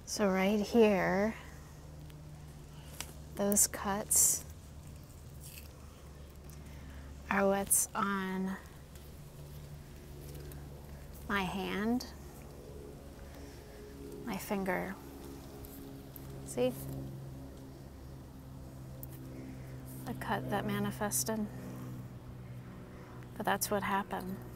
So right here, those cuts are what's on my hand, my finger. See? The cut that manifested. But that's what happened.